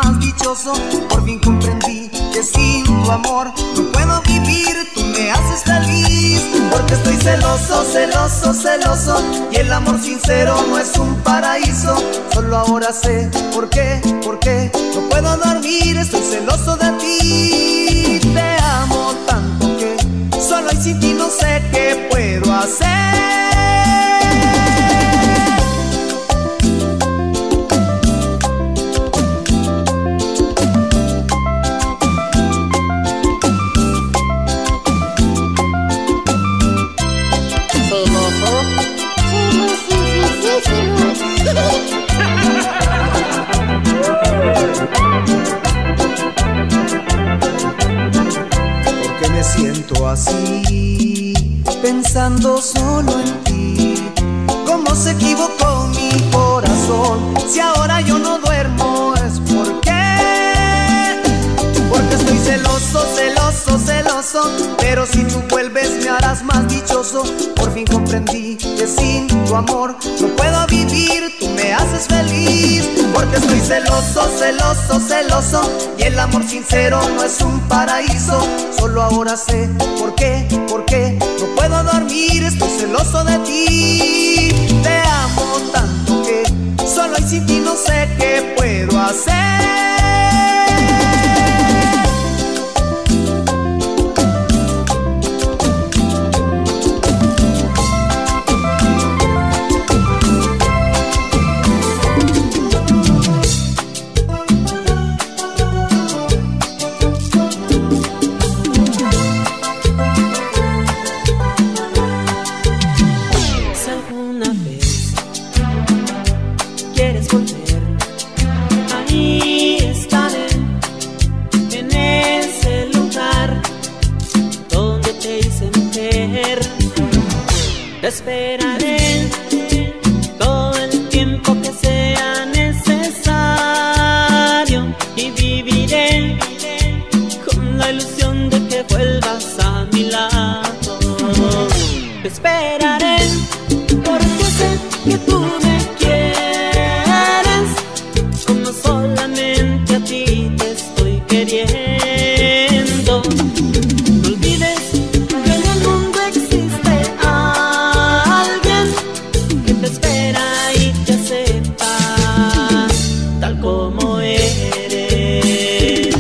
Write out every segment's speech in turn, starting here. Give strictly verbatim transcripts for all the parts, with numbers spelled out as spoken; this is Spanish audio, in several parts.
más dichoso. Por fin comprendí que sin tu amor no puedo vivir, tú me haces feliz. Porque estoy celoso, celoso, celoso, y el amor sincero no es un paraíso. Solo ahora sé por qué, por qué no puedo dormir, estoy celoso de ti. Te amo tanto que solo y sin ti no sé qué puedo hacer. Porque me siento así, pensando solo en ti. ¿Cómo se equivocó mi corazón? Si ahora yo no duermo, es porque Porque estoy celoso, celoso, celoso. Pero si tú vuelves me harás más dichoso. Por fin comprendí que sin tu amor no puedo vivir, tú me haces feliz. Porque estoy celoso, celoso, celoso, y el amor sincero no es un paraíso. Solo ahora sé por qué, por qué no puedo dormir, estoy celoso de ti. Te amo tanto que solo y sin ti no sé qué puedo hacer. Te esperaré todo el tiempo que sea necesario y viviré con la ilusión de que vuelvas a mi lado. Te esperaré porque sé que tú me quieres como solamente a ti te estoy queriendo. No olvides que en el mundo existe alguien que te espera y te acepta tal como eres.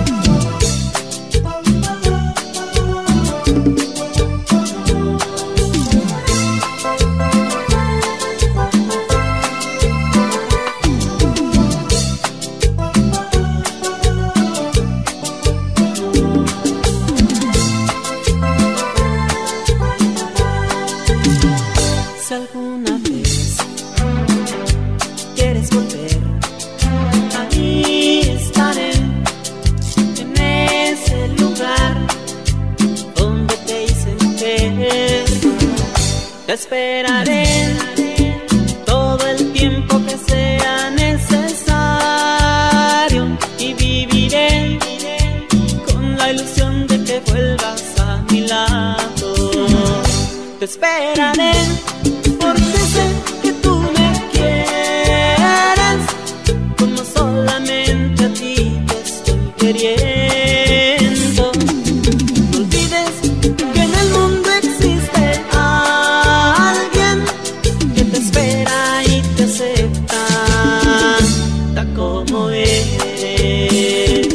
Si alguna vez quieres volver, ahí estaré, en ese lugar donde te hice ver. Te esperaré todo el tiempo que sea necesario y viviré con la ilusión de que vuelvas a mi lado. Te esperaré porque sé que tú me quieres como solamente a ti te estoy queriendo. No olvides que en el mundo existe alguien que te espera y te acepta tal como eres.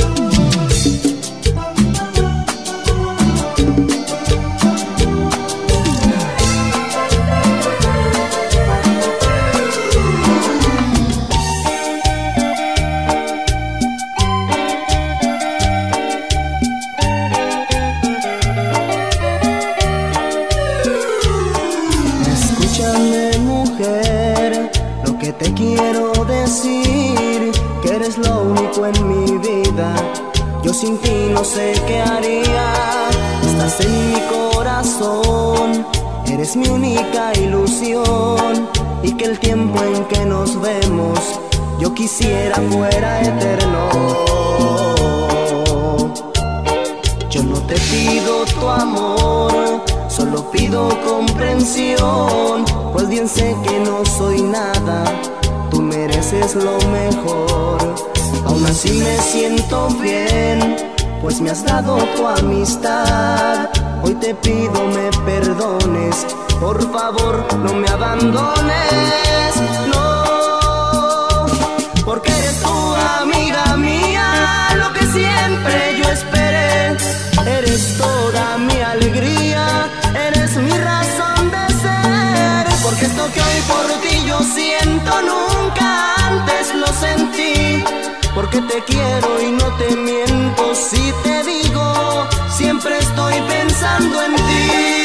Te quiero decir que eres lo único en mi vida. Yo sin ti no sé qué haría. Estás en mi corazón, eres mi única ilusión. Y que el tiempo en que nos vemos yo quisiera fuera eterno. Yo no te pido tu amor, solo pido comprensión, pues bien sé que no soy nada, tú mereces lo mejor. Aún así me siento bien, pues me has dado tu amistad. Hoy te pido me perdones, por favor no me abandones, no, porque eres tu amiga mía, lo que siempre yo esperé. Eres toda mi alegría, eres mi razón de ser, porque esto que hoy por ti yo siento nunca antes lo sentí. Porque te quiero y no te miento si te digo, siempre estoy pensando en ti.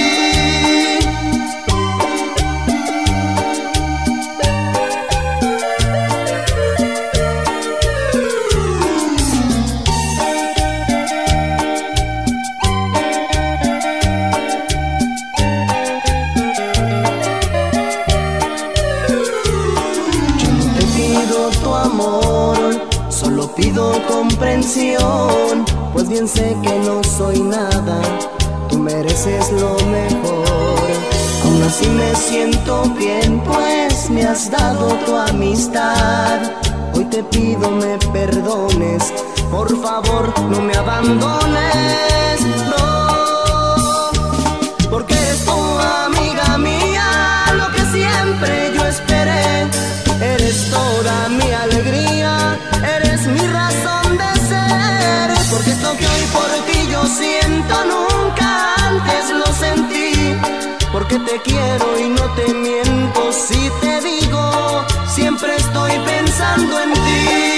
Pido comprensión, pues bien sé que no soy nada, tú mereces lo mejor. Aún así me siento bien, pues me has dado tu amistad. Hoy te pido me perdones, por favor no me abandones, no, porque eres tu amiga mía, lo que siempre yo esperé. Eres toda mi alegría, eres mi razón de ser, porque esto que hoy por ti yo siento nunca antes lo sentí. Porque te quiero y no te miento si te digo, siempre estoy pensando en ti.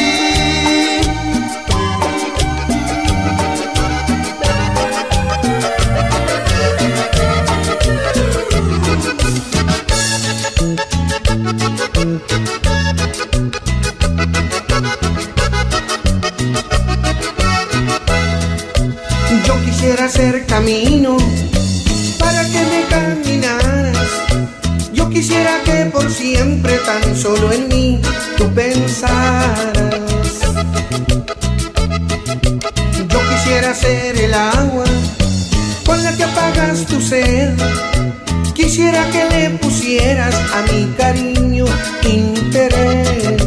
Yo quisiera hacer camino para que me caminaras. Yo quisiera que por siempre tan solo en mí tú pensaras. Yo quisiera ser el agua con la que apagas tu sed. Quisiera que le pusieras a mi cariño interés.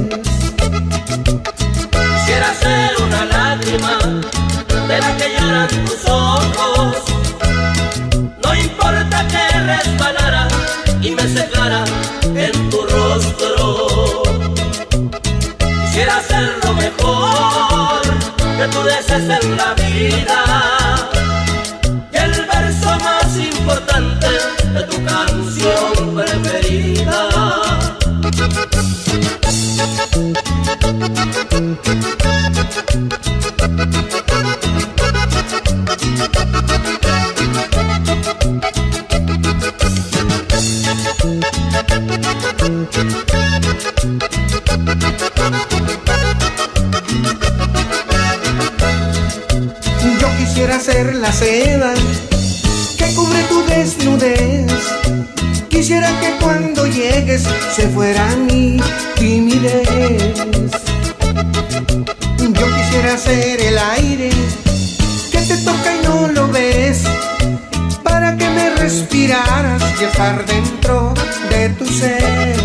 Quisiera ser una lágrima de la que lloran tus ojos, no importa que resbalara y me secara en tu rostro. Quisiera ser lo mejor que tú desees en la vida y el verso más importante de tu canción preferida. Yo quisiera ser la seda que cubre tu desnudez. Quisiera que cuando llegues se fuera mi timidez. Yo quisiera ser el aire que te toca y no lo ves, para que me respiraras y estar dentro de tu ser.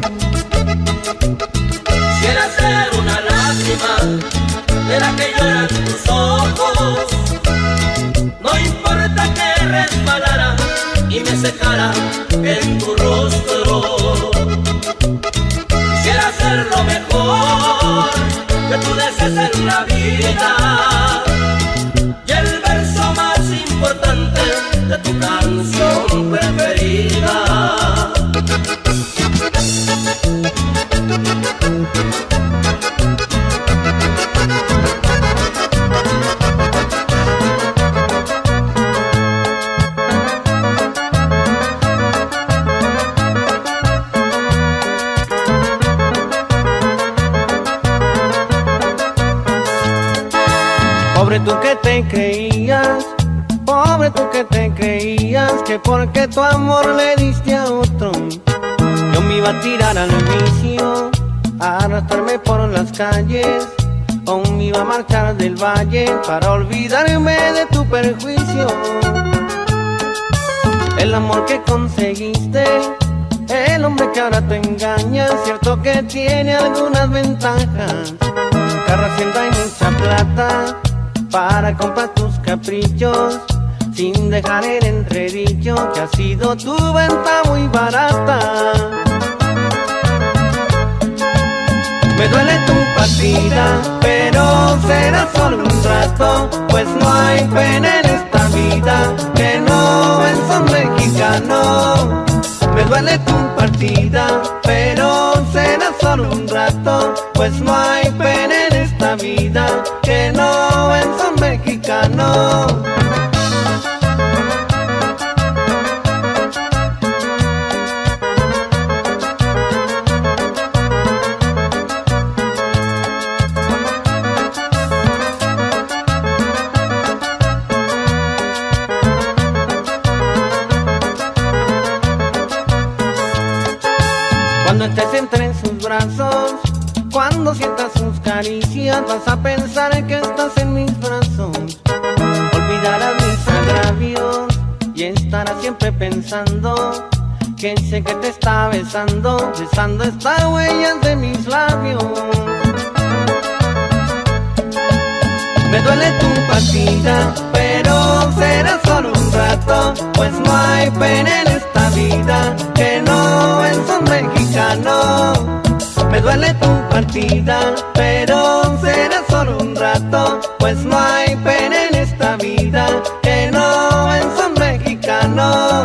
Quisiera ser una lágrima de la que lloran tus ojos, no importa que resbalara y me secara en tu rostro. Quisiera ser lo mejor que tú desees en la vida y el verso más importante de tu canción preferida. Pobre tú que te creías, pobre tú que te creías, que porque tu amor le diste a otro, yo me iba a tirar al vicio, a arrastrarme por las calles, o me iba a marchar del valle para olvidarme de tu perjuicio. El amor que conseguiste, el hombre que ahora te engaña, cierto que tiene algunas ventajas, carro, hacienda y mucha plata para comprar tus caprichos, sin dejar el entredicho que ha sido tu venta muy barata. Me duele tu partida, pero será solo un rato, pues no hay pena en esta vida que no en son mexicano. Me duele tu partida, pero será solo un rato, pues no hay pena en esta vida que no en son mexicano. Cuando estés entre sus brazos, cuando sientas sus caricias, vas a pensar que estás en mis brazos. Olvidarás mis agravios y estarás siempre pensando que sé que te está besando, besando estas huellas de mis labios. Me duele tu partida, pero será solo un rato, pues no hay pena en esta vida que no en son mexicano. Me duele tu partida, pero será solo un rato, pues no hay pena en esta vida que no en son mexicano.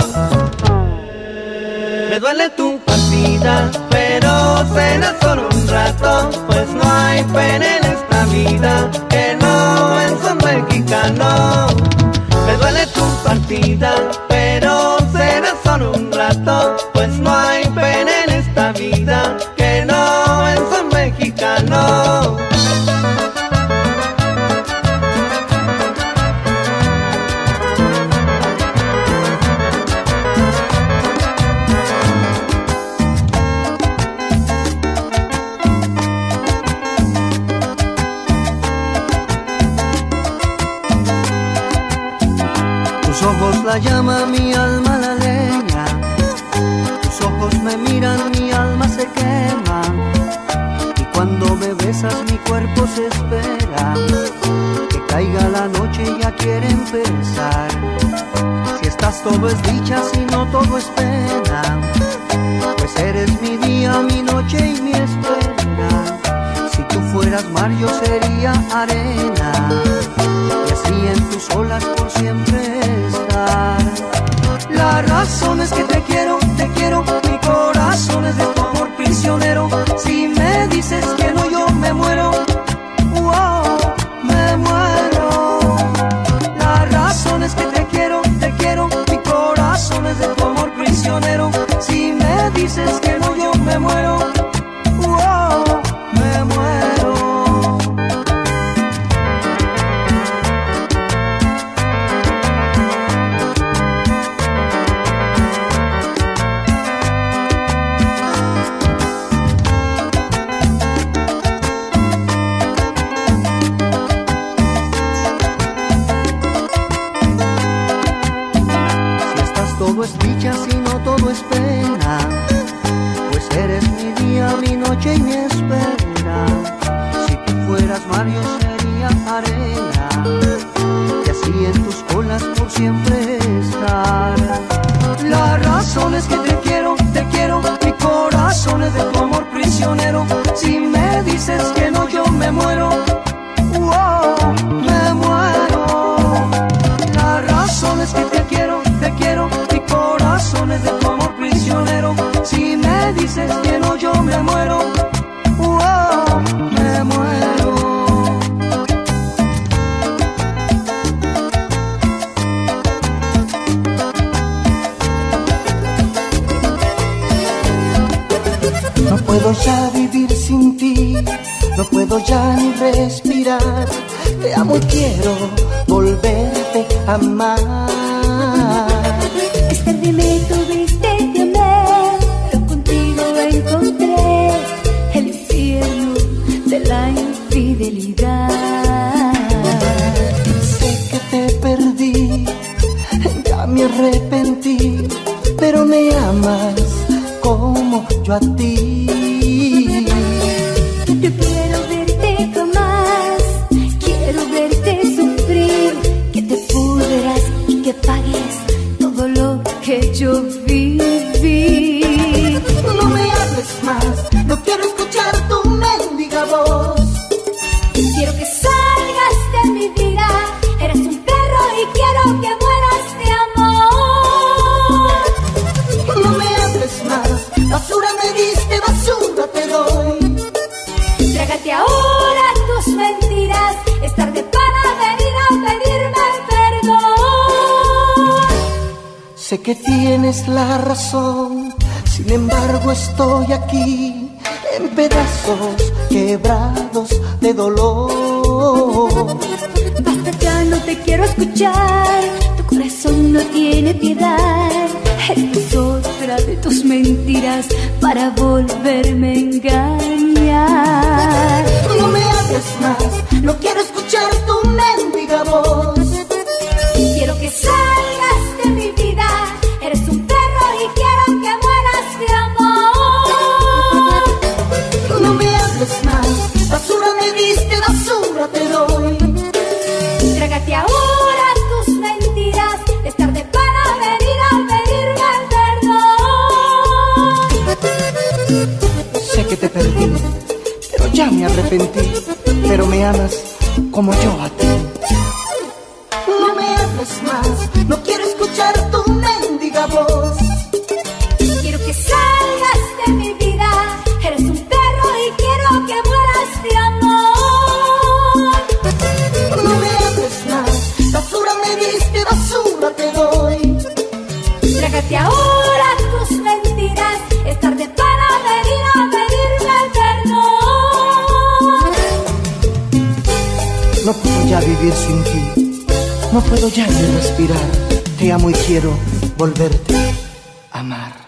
Me duele tu partida, pero será solo un rato, pues no hay pena en esta vida que no en son mexicano. Me duele tu partida, pero será solo un rato, pues no hay pena en esta vida que no en son mexicano. Tus ojos la llama, mi alma la leña. Tus ojos me miran, mi alma se quema. Y cuando me besas mi cuerpo se espera que caiga la noche y ya quiere empezar. Si estás todo es dicha, si no todo es pena, pues eres mi día, mi noche y mi espera. Si tú fueras mar yo sería arena, y así en tus olas por siempre estar. La razón es que te quiero, te quiero, mi corazón es de tu amor prisionero. Si me dices que no yo me muero, wow, me muero. La razón es que te quiero, te quiero, mi corazón es de tu amor prisionero. Si me dices que no yo me muero, wow, me muero. Todo es dicha, si no todo es pena, pues eres mi día, mi noche y mi espera. Si tú fueras mar yo sería arena, y así en tus olas por siempre estar. La razón es que te quiero, te quiero, mi corazón es de tu amor prisionero. Si me dices que no yo me muero, wow, me muero. La razón es que te quiero, te quiero, mi corazón es de tu amor prisionero. Si me dices que no yo me muero, wow, me muero. No puedo ya vivir sin ti, no puedo ya ni respirar. Te amo y quiero volverte a amar. Es tarde me tuviste que amar, pero contigo encontré el infierno de la infidelidad. Sé que te perdí, ya me arrepentí, pero me amas como yo a ti. Yo quiero verte tomar Sé que tienes la razón, sin embargo estoy aquí en pedazos quebrados de dolor. Basta, ya no te quiero escuchar, tu corazón no tiene piedad. Es otra de tus mentiras para volverme a engañar. No me hables más, no quiero escuchar tu mendiga voz. Quiero que salgas de mi vida, eres un perro y quiero que mueras de amor. No me hables más, basura me diste, basura te doy. Trágate ahora tus mentiras, es tarde para venir a pedirme perdón. Sé que te perdí, pero ya me arrepentí. Pero me amas como yo a ti. No me hables más, no quiero escuchar tu mendiga voz. Quiero que salgas de mi vida, eres un perro y quiero que mueras de amor. No me hables más, basura me diste, basura te doy. Trágate ahora tus mentiras, es tarde para venir a pedirme perdón. No puedo ya vivir sin ti, no puedo ya ni respirar. Te amo y quiero volverte a amar.